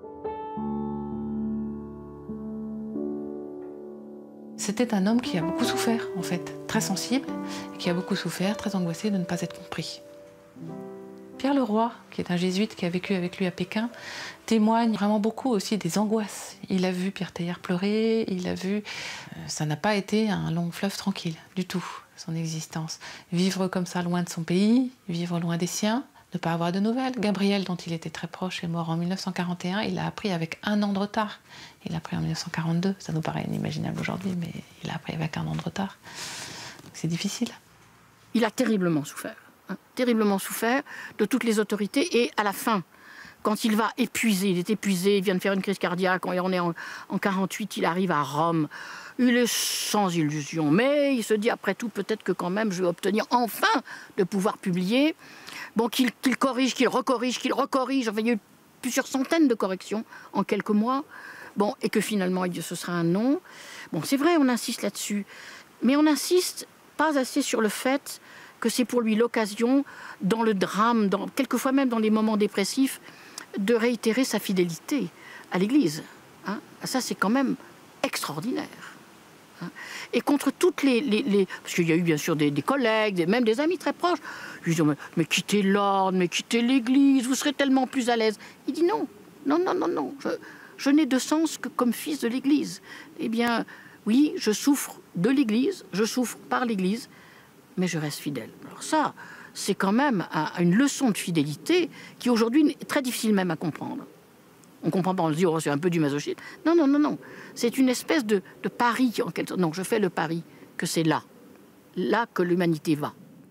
C'était un homme qui a beaucoup souffert, en fait, très sensible, et qui a beaucoup souffert, très angoissé de ne pas être compris. Pierre Leroy, qui est un jésuite qui a vécu avec lui à Pékin, témoigne vraiment beaucoup aussi des angoisses. Il a vu Pierre Teilhard pleurer, il a vu... ça n'a pas été un long fleuve tranquille, du tout, son existence. Vivre comme ça loin de son pays, vivre loin des siens, ne pas avoir de nouvelles. Gabriel, dont il était très proche, est mort en 1941. Il l'a appris avec 1 an de retard. Il l'a appris en 1942. Ça nous paraît inimaginable aujourd'hui, mais il l'a appris avec 1 an de retard. C'est difficile. Il a terriblement souffert. Terriblement souffert de toutes les autorités. Et à la fin, quand il va épuisé, il est épuisé, il vient de faire une crise cardiaque, on est en 48, il arrive à Rome. Il est sans illusion, mais il se dit après tout, peut-être que quand même je vais obtenir enfin de pouvoir publier. Bon, qu'il corrige, qu'il recorrige, enfin, il y a eu plusieurs centaines de corrections en quelques mois. Bon, et que finalement, ce sera un non. Bon, c'est vrai, on insiste là-dessus, mais on n'insiste pas assez sur le fait que c'est pour lui l'occasion, dans le drame, quelquefois même dans les moments dépressifs, de réitérer sa fidélité à l'Église. Hein. Ça, c'est quand même extraordinaire. Hein. Et contre toutes les... Parce qu'il y a eu bien sûr des collègues, même des amis très proches. Ils disent, mais quittez l'ordre, mais quittez l'Église, vous serez tellement plus à l'aise. Il dit non, non, non, non, non. Je n'ai de sens que comme fils de l'Église. Eh bien, oui, je souffre de l'Église, je souffre par l'Église, mais je reste fidèle. Alors ça, c'est quand même une leçon de fidélité qui aujourd'hui est très difficile même à comprendre. On ne comprend pas, on se dit, oh, c'est un peu du masochisme. Non, non, non, non. C'est une espèce de pari, en quelque sorte. Non, je fais le pari que c'est là que l'humanité va.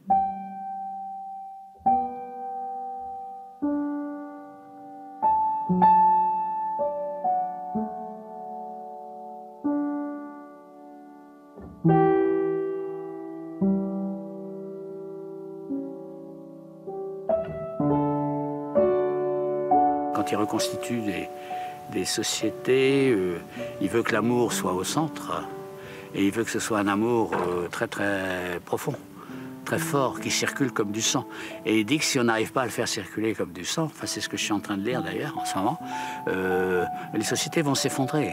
Quand il reconstitue des sociétés, il veut que l'amour soit au centre et il veut que ce soit un amour très très profond, très fort, qui circule comme du sang. Et il dit que si on n'arrive pas à le faire circuler comme du sang, enfin c'est ce que je suis en train de lire d'ailleurs en ce moment, les sociétés vont s'effondrer.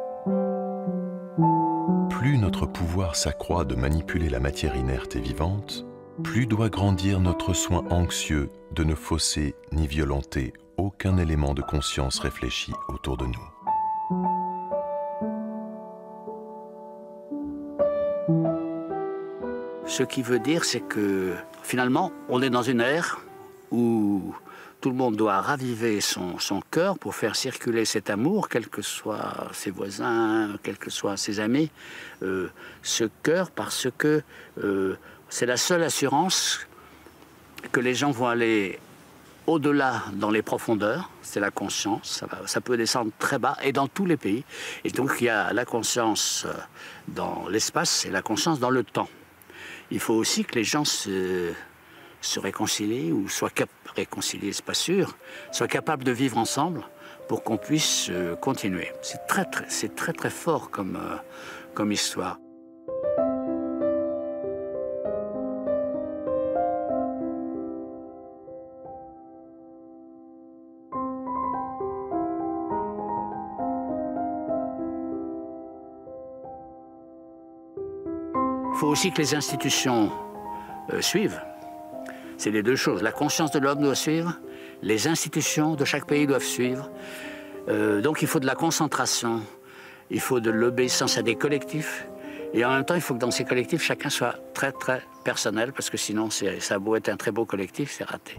Plus notre pouvoir s'accroît de manipuler la matière inerte et vivante, plus doit grandir notre soin anxieux de ne fausser ni violenter aucun élément de conscience réfléchi autour de nous. Ce qui veut dire, c'est que finalement, on est dans une ère où tout le monde doit raviver son cœur pour faire circuler cet amour, quels que soient ses voisins, quels que soient ses amis, ce cœur, parce que c'est la seule assurance que les gens vont aller au-delà dans les profondeurs, c'est la conscience, ça peut descendre très bas et dans tous les pays. Et donc il y a la conscience dans l'espace et la conscience dans le temps. Il faut aussi que les gens se réconcilient ou soient réconciliés, c'est pas sûr, soient capables de vivre ensemble pour qu'on puisse continuer. C'est très très fort comme histoire. faut aussi que les institutions suivent. C'est les deux choses. La conscience de l'homme doit suivre, les institutions de chaque pays doivent suivre. Donc il faut de la concentration, il faut de l'obéissance à des collectifs. Et en même temps, il faut que dans ces collectifs, chacun soit très, très personnel, parce que sinon, ça a beau être un très beau collectif, c'est raté.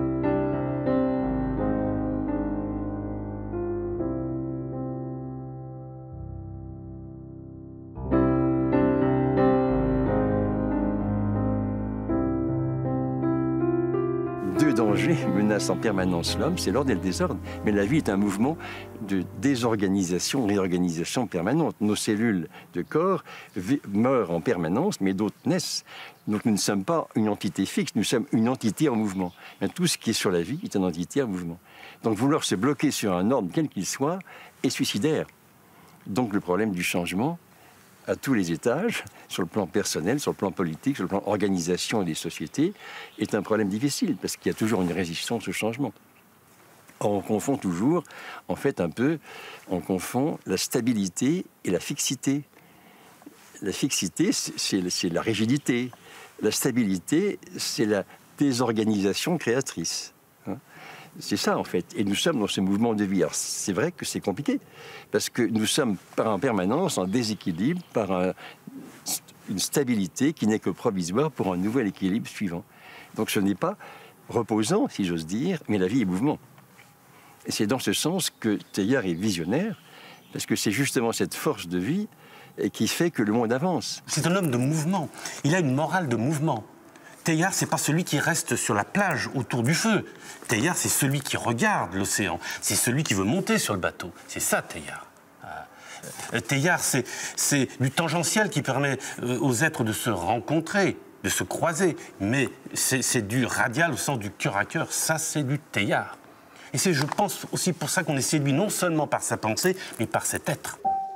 Deux dangers menacent en permanence l'homme, c'est l'ordre et le désordre. Mais la vie est un mouvement de désorganisation, réorganisation permanente. Nos cellules de corps meurent en permanence, mais d'autres naissent. Donc nous ne sommes pas une entité fixe, nous sommes une entité en mouvement. Mais tout ce qui est sur la vie est une entité en mouvement. Donc vouloir se bloquer sur un ordre, quel qu'il soit, est suicidaire. Donc le problème du changement, à tous les étages, sur le plan personnel, sur le plan politique, sur le plan organisation des sociétés, est un problème difficile, parce qu'il y a toujours une résistance au changement. Or, on confond toujours, en fait, on confond la stabilité et la fixité. La fixité, c'est la rigidité. La stabilité, c'est la désorganisation créatrice. C'est ça, en fait. Et nous sommes dans ce mouvement de vie. Alors, c'est vrai que c'est compliqué, parce que nous sommes en permanence en déséquilibre, par une stabilité qui n'est que provisoire pour un nouvel équilibre suivant. Donc ce n'est pas reposant, si j'ose dire, mais la vie est mouvement. Et c'est dans ce sens que Teilhard est visionnaire, parce que c'est justement cette force de vie qui fait que le monde avance. C'est un homme de mouvement. Il a une morale de mouvement. Teilhard, c'est pas celui qui reste sur la plage autour du feu. Teilhard, c'est celui qui regarde l'océan. C'est celui qui veut monter sur le bateau. C'est ça, Teilhard. Teilhard, c'est du tangentiel qui permet aux êtres de se rencontrer, de se croiser. Mais c'est du radial au sens du cœur à cœur. Ça, c'est du Teilhard. Et c'est, je pense, aussi pour ça qu'on est séduit non seulement par sa pensée, mais par cet être.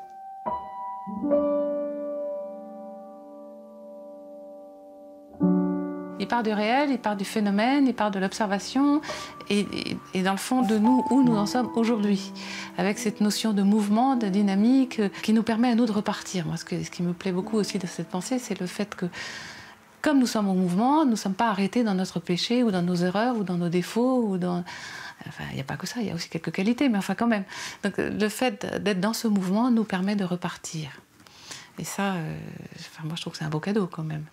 Il part du réel, il part du phénomène, il part de l'observation et dans le fond de nous, où nous en sommes aujourd'hui, avec cette notion de mouvement, de dynamique qui nous permet à nous de repartir. Moi, ce qui me plaît beaucoup aussi de cette pensée, c'est le fait que, comme nous sommes en mouvement, nous ne sommes pas arrêtés dans notre péché ou dans nos erreurs ou dans nos défauts ou dans... Enfin, il n'y a pas que ça, il y a aussi quelques qualités, mais enfin quand même. Donc le fait d'être dans ce mouvement nous permet de repartir. Et ça, moi je trouve que c'est un beau cadeau quand même.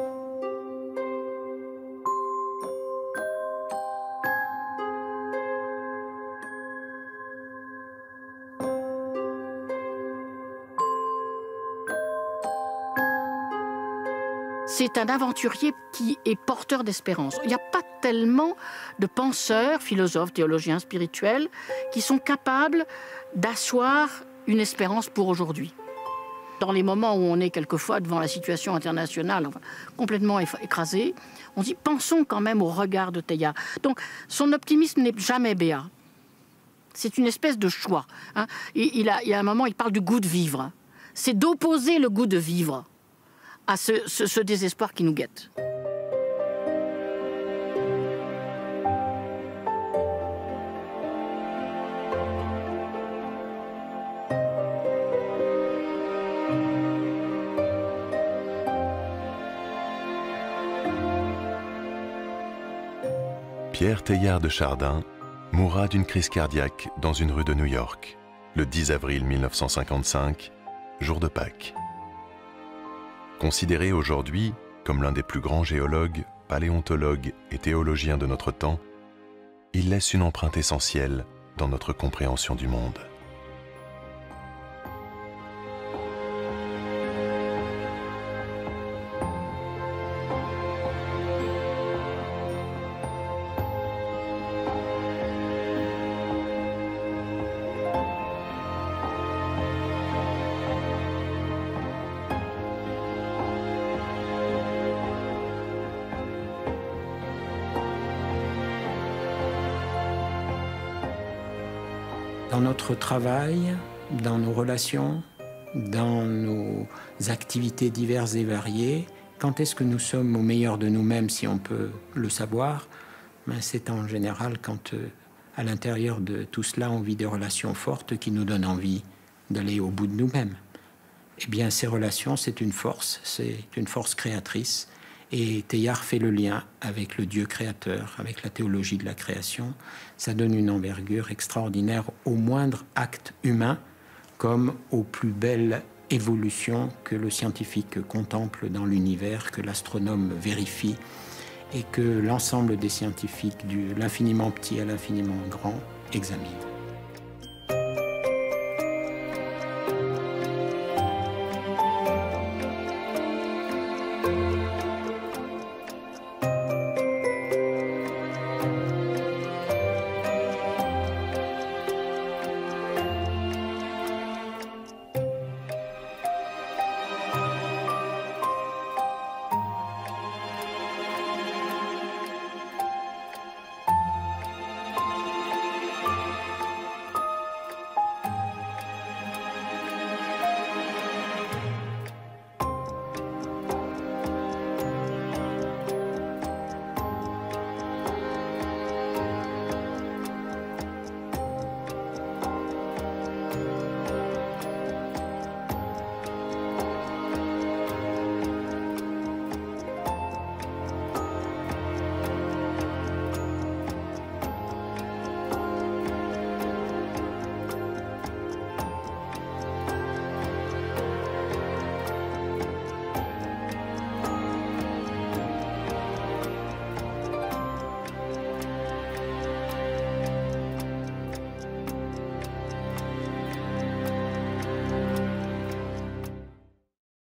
C'est un aventurier qui est porteur d'espérance. Il n'y a pas tellement de penseurs, philosophes, théologiens, spirituels, qui sont capables d'asseoir une espérance pour aujourd'hui. Dans les moments où on est quelquefois devant la situation internationale complètement écrasée, on dit pensons quand même au regard de Teilhard. Donc son optimisme n'est jamais béat. C'est une espèce de choix. Il y a un moment, il parle du goût de vivre. C'est d'opposer le goût de vivre à ce désespoir qui nous guette. Pierre Teilhard de Chardin mourra d'une crise cardiaque dans une rue de New York, le 10 avril 1955, jour de Pâques. Considéré aujourd'hui comme l'un des plus grands géologues, paléontologues et théologiens de notre temps, il laisse une empreinte essentielle dans notre compréhension du monde. Dans notre travail, dans nos relations, dans nos activités diverses et variées, quand est-ce que nous sommes au meilleur de nous-mêmes, si on peut le savoir? C'est en général quand, à l'intérieur de tout cela, on vit des relations fortes qui nous donnent envie d'aller au bout de nous-mêmes. eh bien, ces relations, c'est une force créatrice. Et Teilhard fait le lien avec le Dieu créateur, avec la théologie de la création. Ça donne une envergure extraordinaire au moindre acte humain, comme aux plus belles évolutions que le scientifique contemple dans l'univers, que l'astronome vérifie, et que l'ensemble des scientifiques, de l'infiniment petit à l'infiniment grand, examinent.